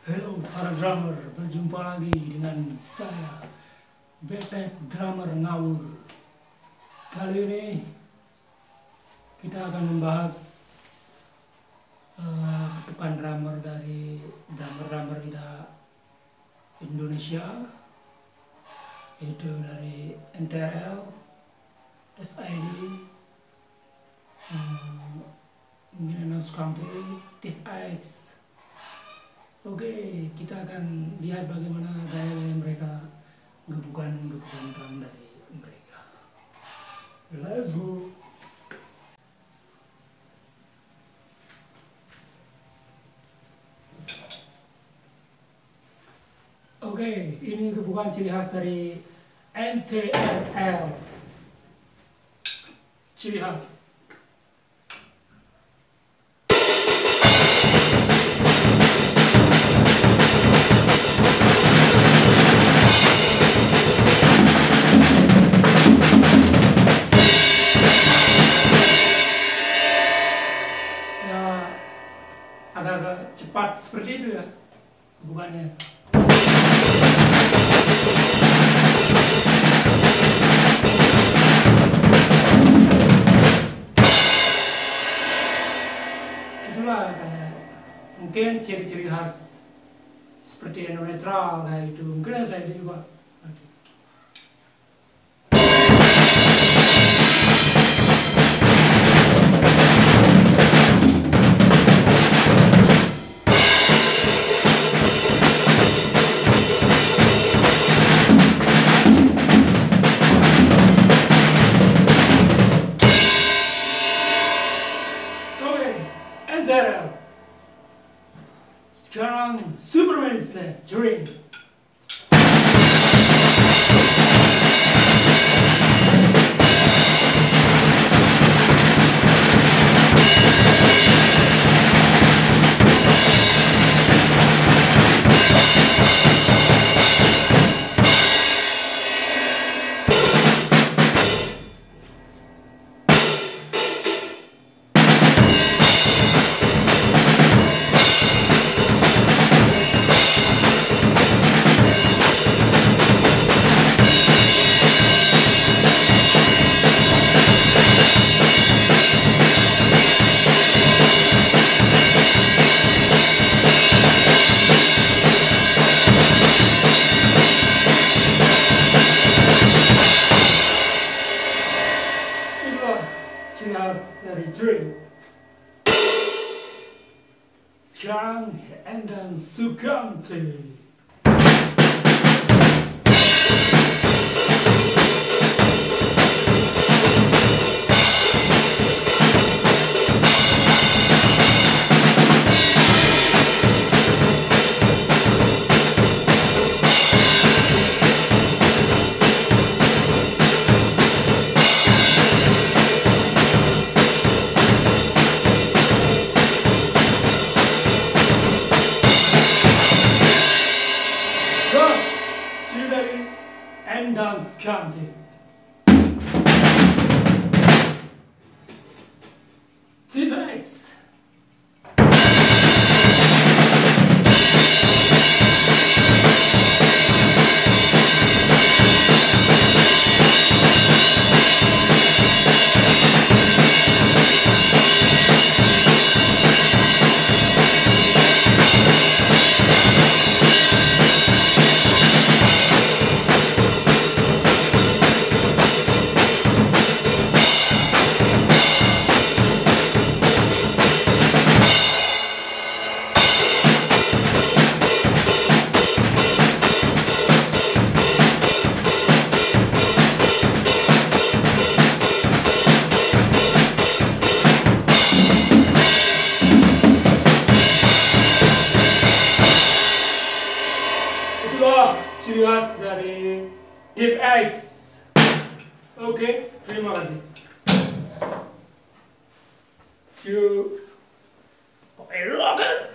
Halo para drummer, berjumpa lagi dengan saya, Betek Drummer Ngawur. Kali ini kita akan membahas bukan drummer dari drummer kita Indonesia, yaitu dari NTRL, SID, mungkin soekamti, tipe. Oke, kita akan lihat bagaimana gaya mereka gebukan drum dari mereka. Let's go. Oke, ini gebukan ciri khas dari NTRL. Ciri khas. Agak-agak cepat seperti itu ya bukannya. Itulah kayak mungkin ciri-ciri khas seperti Indonesia kayak itu, mungkin saya itu juga. Sekarang Superman Snap Dream. Ciri khas dari Dream. Sekarang dan soekamti. Dan soekamti. Tipe. Itulah ciri khas dari tipe. Oke, terima kasih. Yuk, pakai rocket.